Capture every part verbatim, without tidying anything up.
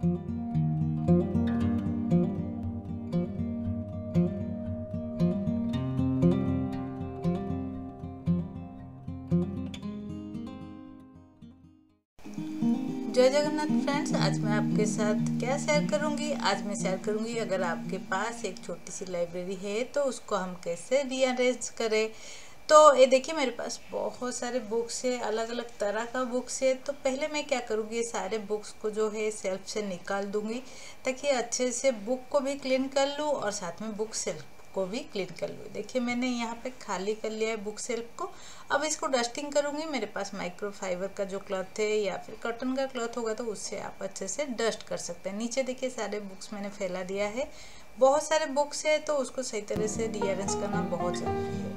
जय जगन्नाथ फ्रेंड्स, आज मैं आपके साथ क्या शेयर करूंगी। आज मैं शेयर करूंगी अगर आपके पास एक छोटी सी लाइब्रेरी है तो उसको हम कैसे रीअरेंज करें। तो ये देखिए मेरे पास बहुत सारे बुक्स है, अलग अलग तरह का बुक्स है। तो पहले मैं क्या करूँगी, ये सारे बुक्स को जो है सेल्फ से निकाल दूंगी ताकि अच्छे से बुक को भी क्लीन कर लूँ और साथ में बुक सेल्फ को भी क्लीन कर लूँ। देखिए मैंने यहाँ पे खाली कर लिया है बुक सेल्फ को। अब इसको डस्टिंग करूँगी। मेरे पास माइक्रो फाइबर का जो क्लॉथ है या फिर कॉटन का क्लॉथ होगा तो उससे आप अच्छे से डस्ट कर सकते हैं। नीचे देखिए सारे बुक्स मैंने फैला दिया है। बहुत सारे बुक्स है तो उसको सही तरह से रीअरेंज करना बहुत ज़रूरी है।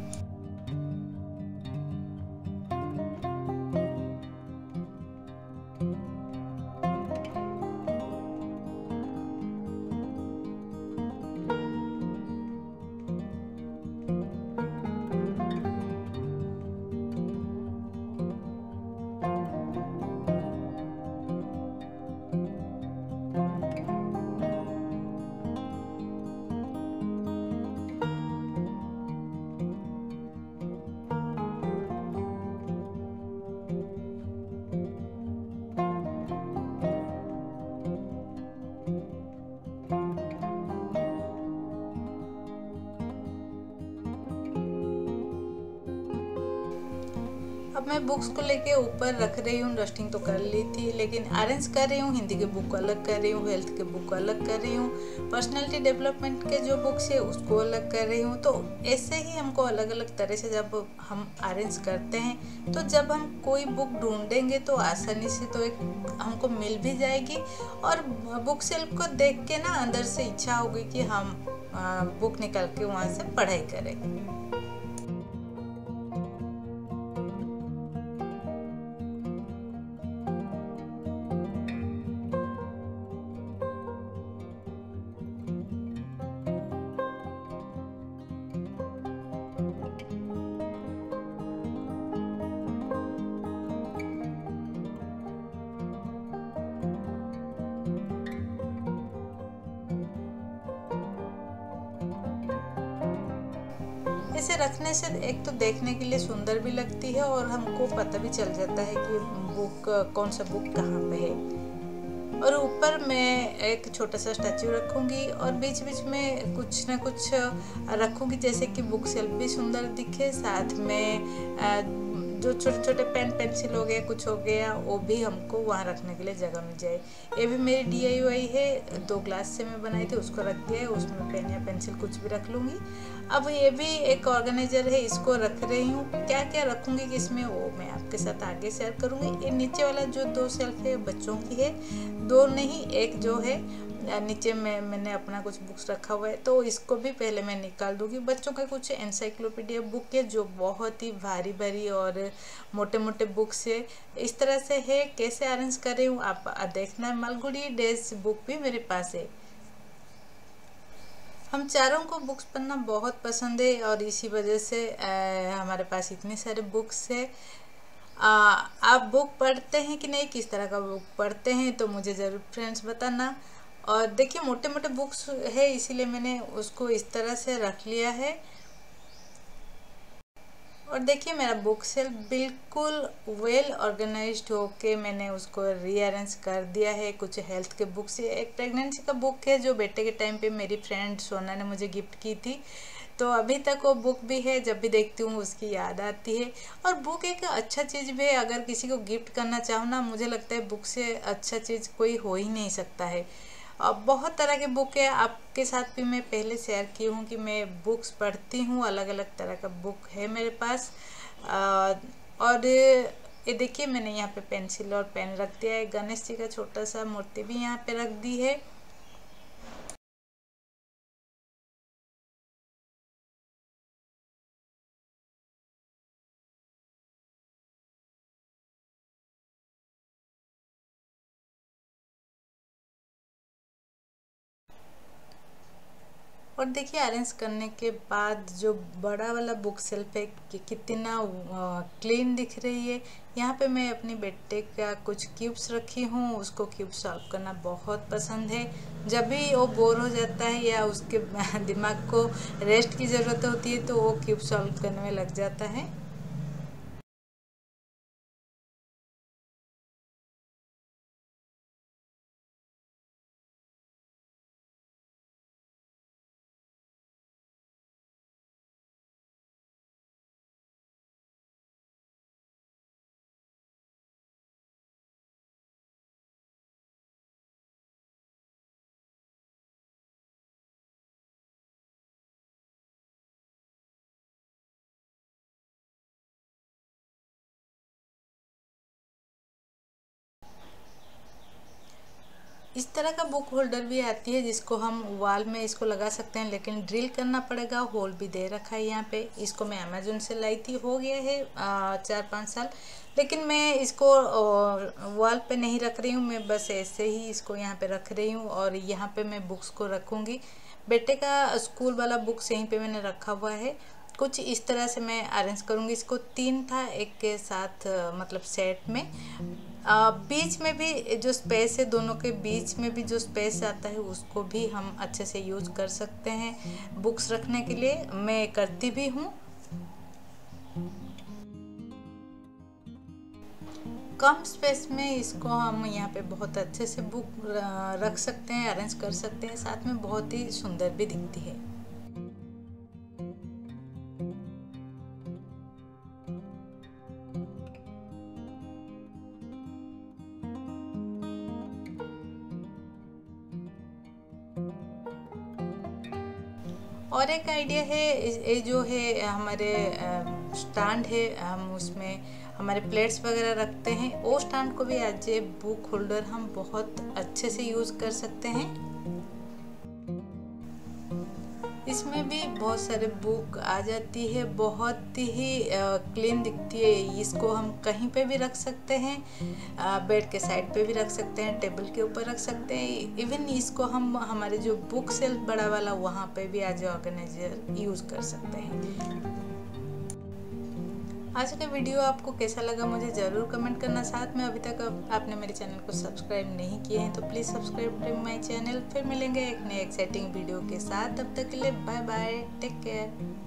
अब मैं बुक्स को लेके ऊपर रख रही हूँ। डस्टिंग तो कर ली थी लेकिन अरेंज कर रही हूँ। हिंदी के बुक को अलग कर रही हूँ, हेल्थ के बुक को अलग कर रही हूँ, पर्सनालिटी डेवलपमेंट के जो बुक्स है उसको अलग कर रही हूँ। तो ऐसे ही हमको अलग अलग तरह से जब हम अरेंज करते हैं तो जब हम कोई बुक ढूंढेंगे तो आसानी से तो एक हमको मिल भी जाएगी और बुक सेल्फ को देख के ना अंदर से इच्छा होगी कि हम बुक निकाल के वहाँ से पढ़ाई करें। इसे रखने से एक तो देखने के लिए सुंदर भी लगती है और हमको पता भी चल जाता है कि बुक कौन सा बुक कहाँ पे है। और ऊपर मैं एक छोटा सा स्टैचू रखूँगी और बीच बीच में कुछ ना कुछ रखूँगी जैसे कि बुक सेल्फ भी सुंदर दिखे, साथ में जो छोटे छोटे पेन पेंसिल हो गए, कुछ हो गया, वो भी हमको वहाँ रखने के लिए जगह मिल जाए। ये भी मेरी डी आई वाई है, दो ग्लास से मैं बनाई थी, उसको रख दिया है। उसमें पेन या पेंसिल कुछ भी रख लूँगी। अब ये भी एक ऑर्गेनाइजर है, इसको रख रही हूँ। क्या क्या रखूँगी किसमें वो मैं आपके साथ आगे शेयर करूँगी। ये नीचे वाला जो दो शेल्फ है बच्चों की है, दो नहीं एक जो है नीचे में मैंने अपना कुछ बुक्स रखा हुआ है तो इसको भी पहले मैं निकाल दूंगी। बच्चों का कुछ एनसाइक्लोपीडिया बुक है जो बहुत ही भारी भारी और मोटे मोटे बुक्स है। इस तरह से है। कैसे अरेंज कर रही हूँ आप देखना। मालगुडी डेज बुक भी मेरे पास है। हम चारों को बुक्स पढ़ना बहुत पसंद है और इसी वजह से आ, हमारे पास इतने सारे बुक्स है। आ, आप बुक पढ़ते हैं कि नहीं, किस तरह का बुक पढ़ते हैं तो मुझे ज़रूर फ्रेंड्स बताना। और देखिए मोटे मोटे बुक्स है इसीलिए मैंने उसको इस तरह से रख लिया है। और देखिए मेरा बुक सेल्फ बिल्कुल वेल ऑर्गेनाइज्ड होके मैंने उसको रीअरेंज कर दिया है। कुछ हेल्थ के बुक्स है, एक प्रेगनेंसी का बुक है जो बेटे के टाइम पे मेरी फ्रेंड सोना ने मुझे गिफ्ट की थी, तो अभी तक वो बुक भी है। जब भी देखती हूँ उसकी याद आती है। और बुक एक अच्छा चीज़ भी है, अगर किसी को गिफ्ट करना चाहो ना, मुझे लगता है बुक से अच्छा चीज़ कोई हो ही नहीं सकता है। अब बहुत तरह के बुक है, आपके साथ भी मैं पहले शेयर की हूँ कि मैं बुक्स पढ़ती हूँ। अलग अलग तरह का बुक है मेरे पास। आ, और ये देखिए मैंने यहाँ पे पेंसिल और पेन रख दिया है। गणेश जी का छोटा सा मूर्ति भी यहाँ पे रख दी है। और देखिए अरेंज करने के बाद जो बड़ा वाला बुक सेल्फ है कि कितना क्लीन दिख रही है। यहाँ पे मैं अपने बेटे का कुछ क्यूब्स रखी हूँ, उसको क्यूब सॉल्व करना बहुत पसंद है। जब भी वो बोर हो जाता है या उसके दिमाग को रेस्ट की ज़रूरत होती है तो वो क्यूब सॉल्व करने में लग जाता है। इस तरह का बुक होल्डर भी आती है जिसको हम वॉल में इसको लगा सकते हैं, लेकिन ड्रिल करना पड़ेगा। होल भी दे रखा है यहाँ पे। इसको मैं अमेज़न से लाई थी, हो गया है चार पाँच साल, लेकिन मैं इसको वॉल पे नहीं रख रही हूँ, मैं बस ऐसे ही इसको यहाँ पे रख रही हूँ और यहाँ पे मैं बुक्स को रखूँगी। बेटे का स्कूल वाला बुक्स यहीं पे मैंने रखा हुआ है। कुछ इस तरह से मैं अरेंज करूँगी इसको। तीन था एक के साथ, मतलब सेट में। आ, बीच में भी जो स्पेस है, दोनों के बीच में भी जो स्पेस आता है उसको भी हम अच्छे से यूज कर सकते हैं बुक्स रखने के लिए। मैं करती भी हूँ। कम स्पेस में इसको हम यहाँ पे बहुत अच्छे से बुक रख सकते हैं, अरेंज कर सकते हैं, साथ में बहुत ही सुंदर भी दिखती है। और एक आइडिया है, ये जो है हमारे स्टैंड है, हम उसमें हमारे प्लेट्स वगैरह रखते हैं, वो स्टैंड को भी एज ए बुक होल्डर हम बहुत अच्छे से यूज़ कर सकते हैं। इसमें भी बहुत सारे बुक आ जाती है, बहुत ही क्लीन दिखती है। इसको हम कहीं पे भी रख सकते हैं, बेड के साइड पे भी रख सकते हैं, टेबल के ऊपर रख सकते हैं। इवन इसको हम हमारे जो बुक सेल्फ बड़ा वाला वहाँ पे भी एज ए ऑर्गेनाइजर यूज़ कर सकते हैं। आज का वीडियो आपको कैसा लगा मुझे ज़रूर कमेंट करना। साथ में अभी तक आपने मेरे चैनल को सब्सक्राइब नहीं किए हैं तो please subscribe to my channel. फिर मिलेंगे एक नए एक्साइटिंग वीडियो के साथ, तब तक के लिए बाय बाय, टेक केयर।